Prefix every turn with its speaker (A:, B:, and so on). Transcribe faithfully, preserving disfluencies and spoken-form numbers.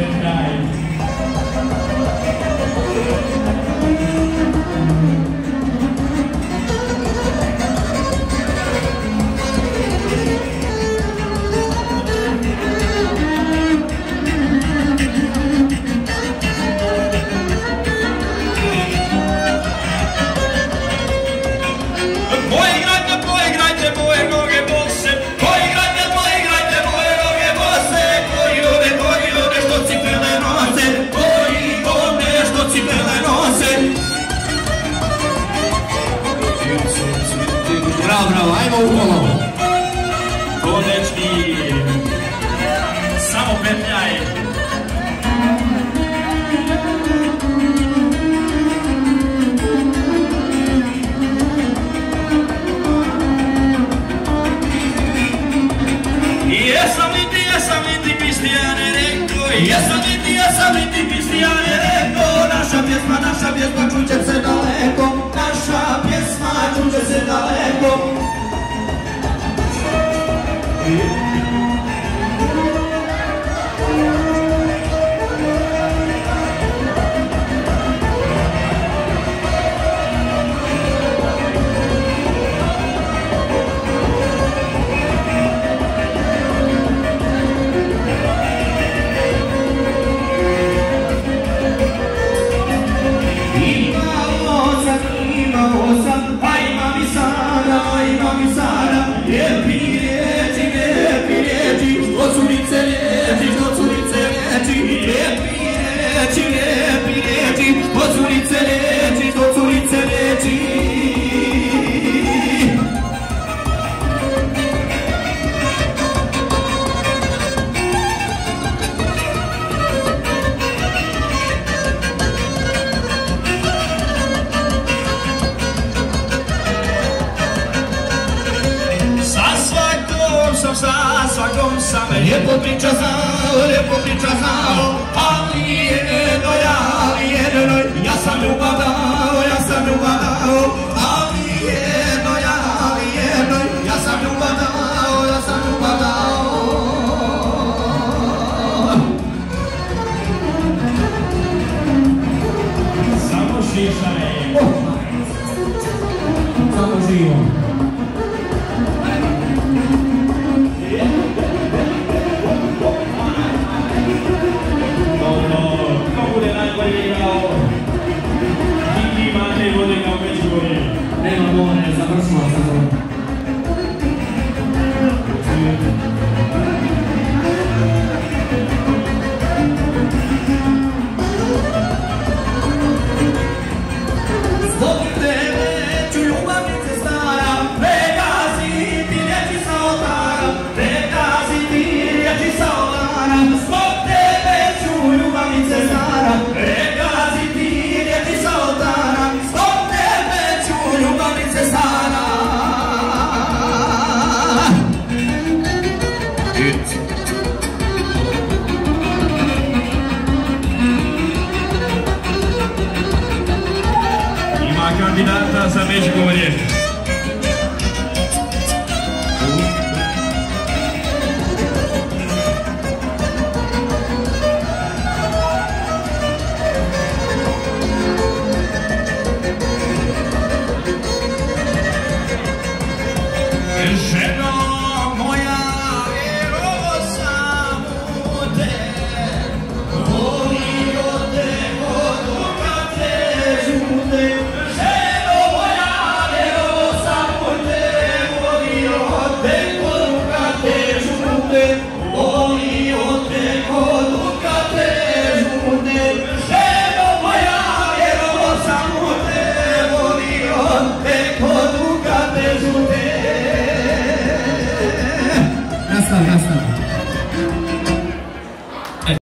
A: Bravo, bravo, ajmo u kolo.
B: Ko dečki, samo petljaj. Jesam li ti, jesam li ti Kristijane rekao, jesam li ti, jesam li ti Kristijane rekao, naša pjesma, naša pjesma čuće se daleko, naša pjesma čuće se daleko. Sa svakom sam lijepo priča znao, lijepo priča znao, ali jedno ja, ali jedno ja sam ljubav dao, ja sam ljubav dao, ali jedno ja, ali jedno ja sam ljubav dao, ja sam ljubav dao. Samo šišanje,
A: Samo živo. Nema more, završila sezona.
B: Zbog tebe ću ljubavnice stara, pregazi ti riječi sa oltara, pregazi ti riječi sa oltara. Zbog tebe ću ljubavnice stara, pregazi ti riječi sa oltara. Zbog tebe ću ljubavnice stara. Ima kandidata za Međugorje. Ženo moja, vjerovao sam u te, volio te od ruka te žute. Ženo moja, vjerovao sam u te, volio te od ruka te žute. Volio te od ruka te žute. Ženo moja, vjerovao sam u te, volio te od ruka te žute.
A: Nastavi, nastavi.